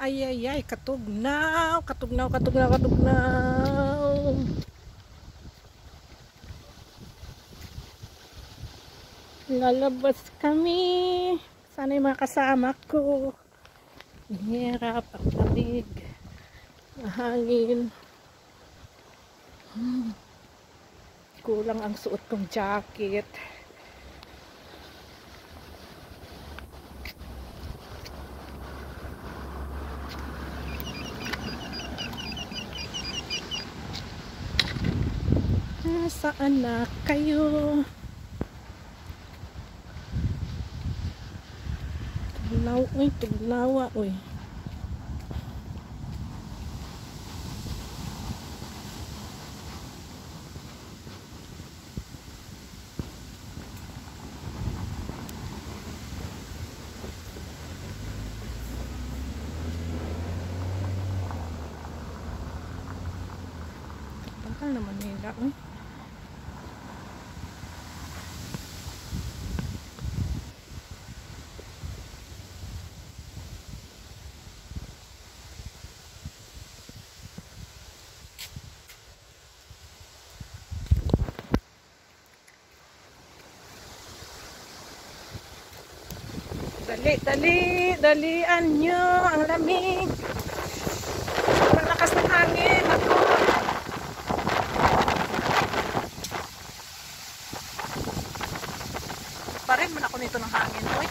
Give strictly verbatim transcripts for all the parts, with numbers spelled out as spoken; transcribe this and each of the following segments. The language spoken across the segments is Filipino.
Ay, ay, ay, katugnaw, katugnaw, katugnaw, katugnaw. Lalabas kami. Sana yung mga kasama ko. Hirap, ang lamig. Mahangin. Hmm. Kulang ang suot kong jacket. Nasaan na kayo? Tugnaw, uy, tugnawa, uy. Tagal naman nila, uy. Dali, dali, dalian nyo ang lamig. Ang lakas ng hangin. Ako. Parin man ako nito ng hangin. Uy.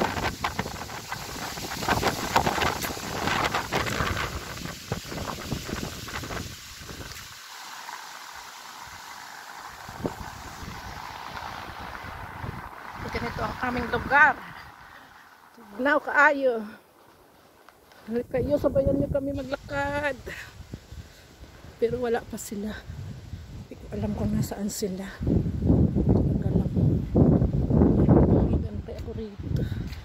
Ganito ang aming lugar. Tugnaw kaayo. Kayo, sabayan nyo kami maglakad. Pero wala pa sila. Hindi ko alam kung nasaan sila. Tagal lang. Higantay ako rito.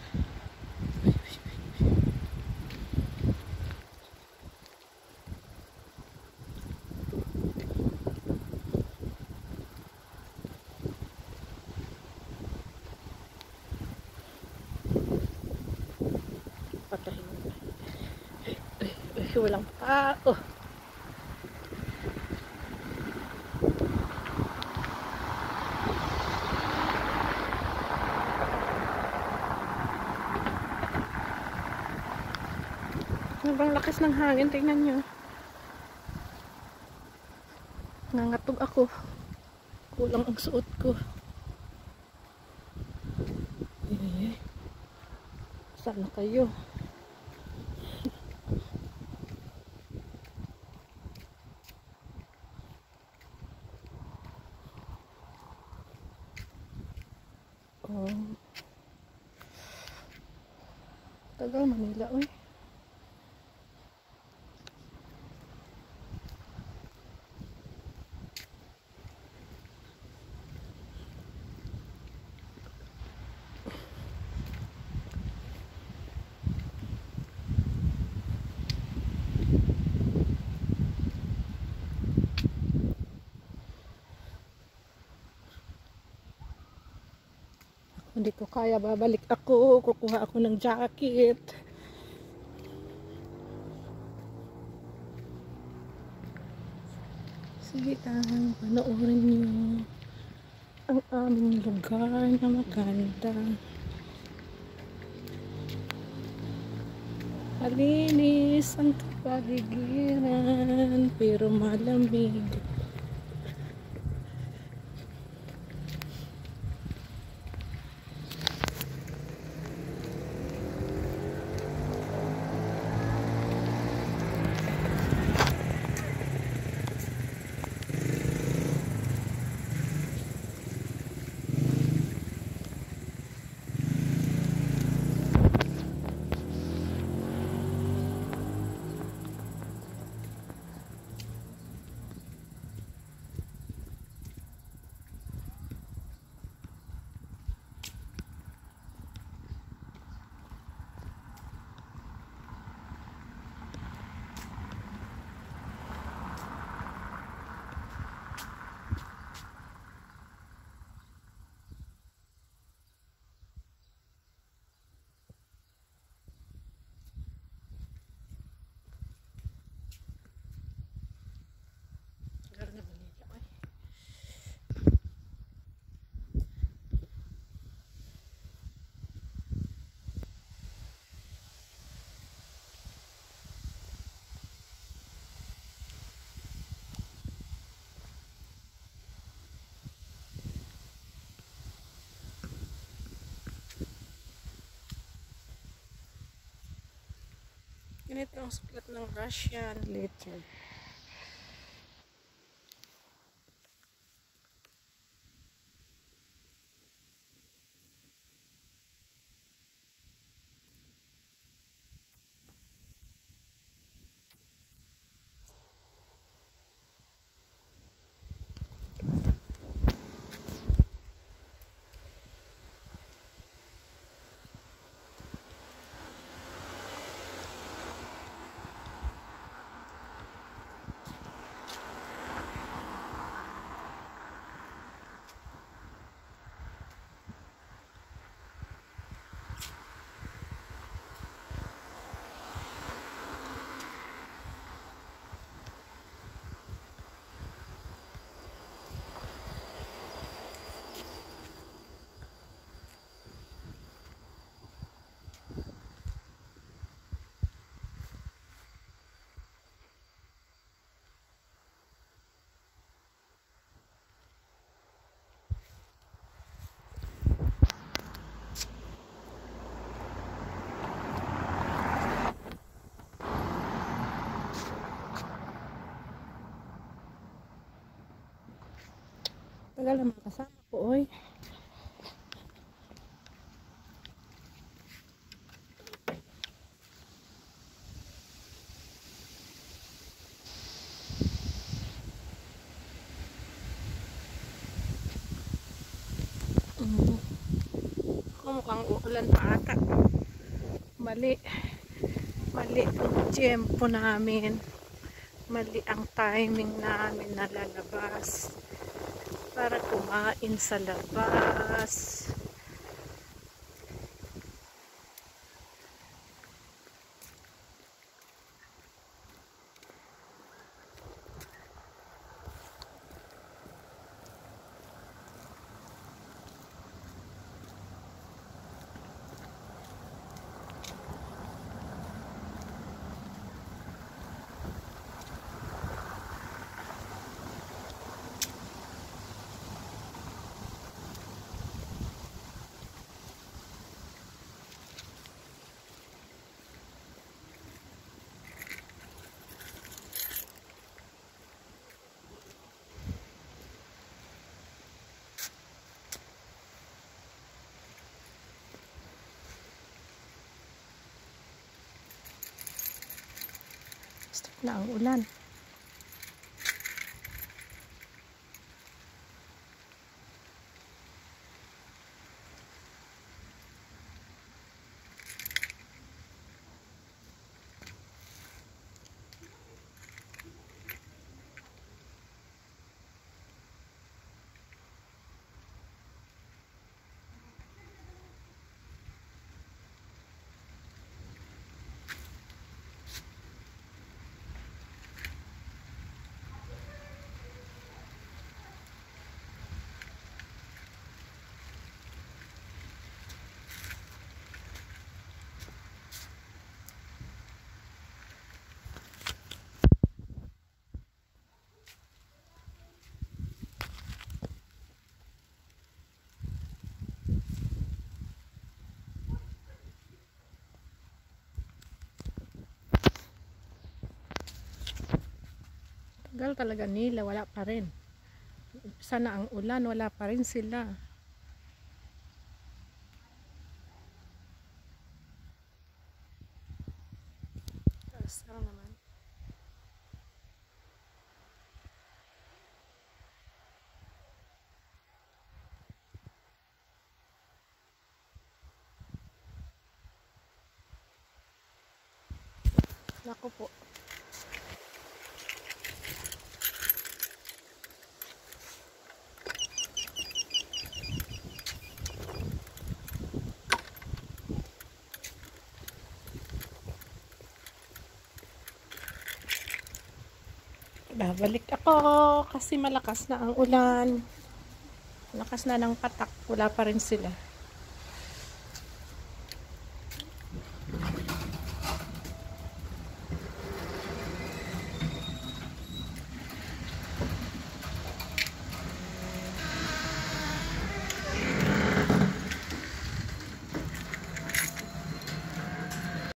Patahin mo. Ay, ay, ay, walang tao. Sobrang lakas ng hangin, tingnan nyo. Nangatog ako. Kulang ang suot ko. Eh, saan na kayo? Oh. Tagal Manila, uy. Hindi ko kaya, babalik ako. Kukuha ako ng jacket. Sige lang, panoorin niyo ang aming lugar na maganda. Malinis ang kapaligiran, pero malamig. Ganito ang sulat ng Russian letter. Tagal naman kasama ko, oy. Mm. Mukhang uulan pa ata. Mali. Mali ang tiyempo namin. Mali ang timing namin na lalabas para kumain sa labas. Stop na ang ulan. Tagal talaga nila, wala pa rin. Sana ang ulan, wala pa rin sila. Asal naman. Naku po. Babalik ako kasi malakas na ang ulan. Malakas na ng patak. Wala pa rin sila.